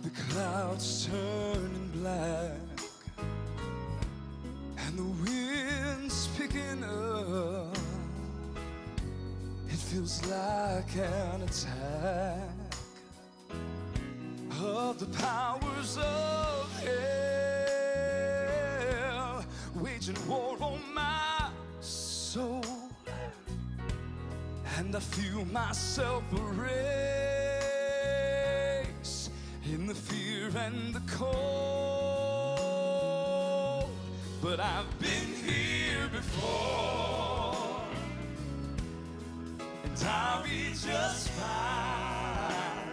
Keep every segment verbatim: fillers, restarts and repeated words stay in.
The clouds turning black and the wind's picking up. It feels like an attack of the powers of hell, waging war on my soul. And I feel myself erase in the fear and the cold. But I've been here before, and I'll be just fine.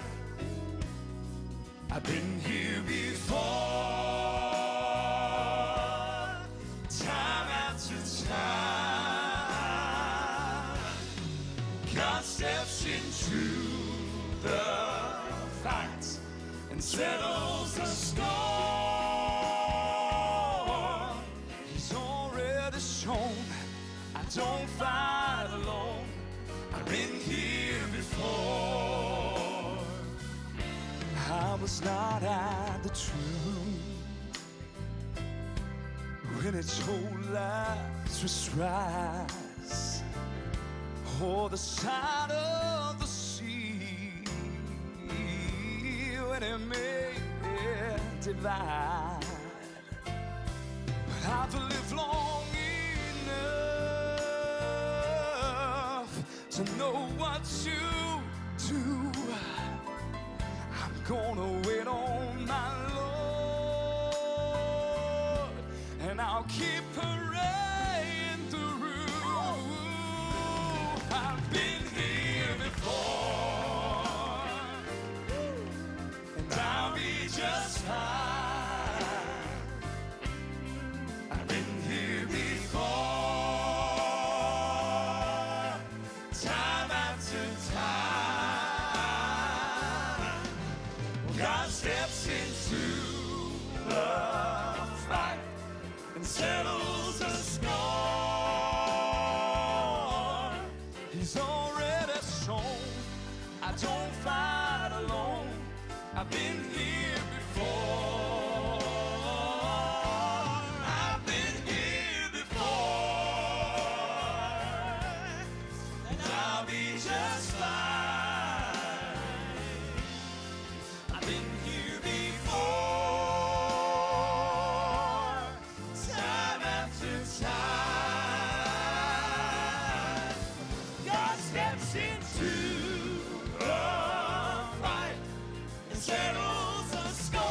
I've been here before, time after time. God steps into the fight and settles the storm. He's already shown I don't fight alone. I've been here before. I was not at the tomb when it told Lazarus rise, or the side of the sea when it made it divide. But I've lived long enough to know what to do. I'm gonna wait on my Lord, and I'll keep praying through. I've been here before, and I'll be just fine. I've been here before, time after time. God steps into the fight and settles the score. He's already shown I don't fight alone. I've been here before. I've been here before, and I'll be just fine. I've been here before, time after time. God steps into the fight and settles the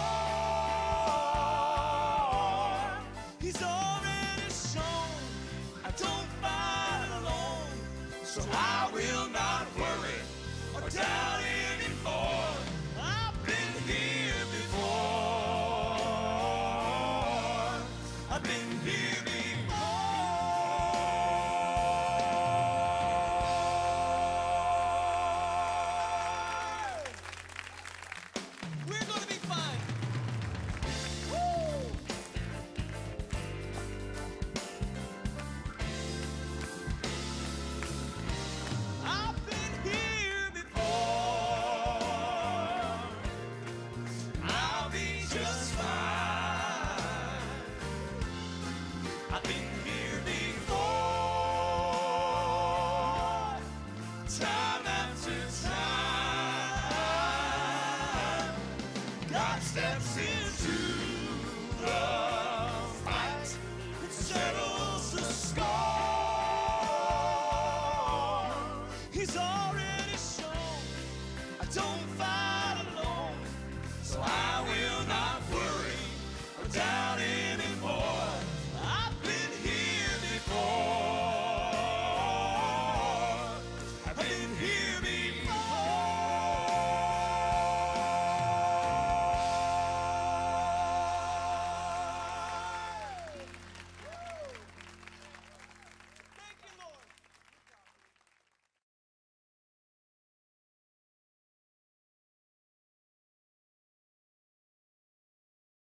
score. He's already shown I don't fight alone, so I will not worry or doubt anymore. I've been here before. I've been here before. We're gonna be fine. Woo! I've been here before. I'll be just fine. I've been here before, time after time. God steps into the fight and settles the score. He's already shown I don't fight alone, so I will not worry or doubt